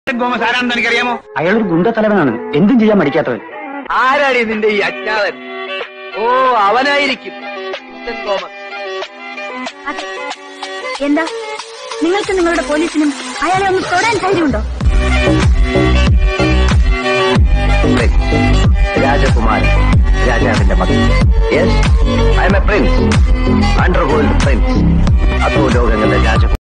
Gomez ആരാണെന്ന് എനിക്കറിയാമോ? അയാളൊരു ഗുണ്ടത്തലവനാണ്, എന്തും ചെയ്യാൻ മടിക്കാത്തവൻ. ആരാടി നിന്റെ ഈ അജ്ഞാതൻ? ഓ, അവനായിരിക്കും ഗോമസ്. അതെ. എന്താ നിങ്ങൾക്ക് നിങ്ങളുടെ പോലീസിനും അയാളെ ഒന്ന് തൊടാൻ ധൈര്യമുണ്ടോ? രാജകുമാരൻ, രാജാവിന്റെ മകൻ. Yes, I am a prince, underworld prince. അധോ ലോകങ്ങളുടെ രാജകുമാരൻ.